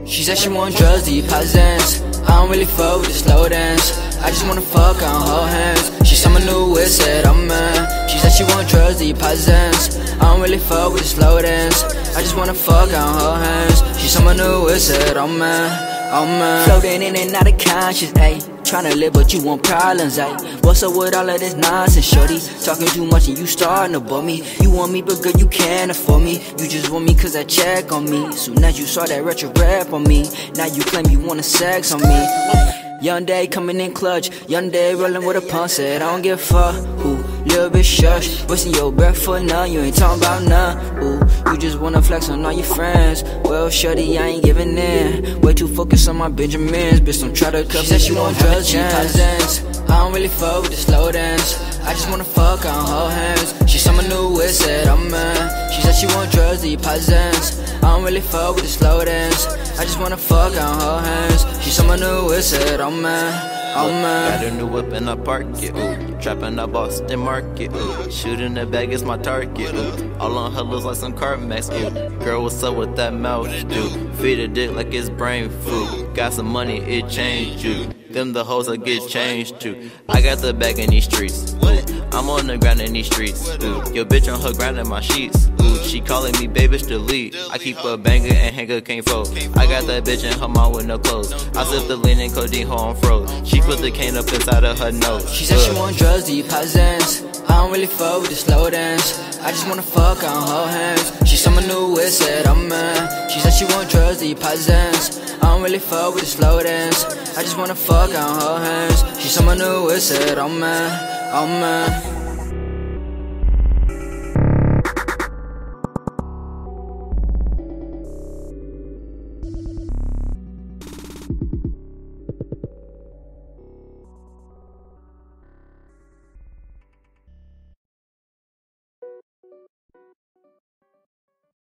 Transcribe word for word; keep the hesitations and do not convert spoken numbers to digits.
She said she want drugs, deep Zans. I don't really fuck with the slow dance. I just wanna fuck on her hands. She saw my new whip, said I'm man. She said she want drugs, deep Zans. I don't really fuck with the slow dance. I just wanna fuck on her hands. She saw my new whip, said I'm man. I'm man. Floating in and out of conscious, ayy. Tryna live but you want problems, ayy. What's up with all of this nonsense, shorty? Talking too much and you starting to bore me. You want me but girl you can't afford me. You just want me cause I check on me. Soon as you saw that retro rap on me, now you claim you wanna sex on me. Young day coming in clutch, young day rolling with a pump, said I don't give a fuck. Ooh, little bit shush, wasting your breath for none, you ain't talking about none. Ooh, you just wanna flex on all your friends. Well, shorty, I ain't giving in. Way too focused on my Benjamins, bitch don't try to cut me. She said she want drugs, she Zans. I don't really fuck with the slow dance. I just wanna fuck on her hands. She saw my new whip, said I'm man. She said she want drugs, deep Zans. I don't really fuck with the slow dance. I just wanna fuck on her hands. She saw my new whip, said I'm man, I'm man. Got a new whip and I park it, ooh. Trapping up Boston market, ooh. Shooting the bag is my target, ooh. All on her looks like some Carmax, ooh. Girl, what's up with that mouth, dude? Feed a dick like it's brain food. Got some money, it changed you. Them the hoes I get changed to. I got the bag in these streets, ooh. I'm on the ground in these streets, ooh. Your bitch on her ground in my sheets, ooh. She calling me baby, delete. I keep a banger and hanger can't fold. I got that bitch in her mouth with no clothes. I sip the lean and codeine, hoe on froze. She put the cane up inside of her nose. She said she want drugs, deep Zans. I don't really fuck with the slow dance. I just wanna fuck on her hands. She saw my new whip, said I'm man. She said she want drugs, deep Zans. I don't really fuck with the slow dance. I just wanna fuck on her hands. She saw my new whip, said I'm man, I'm man.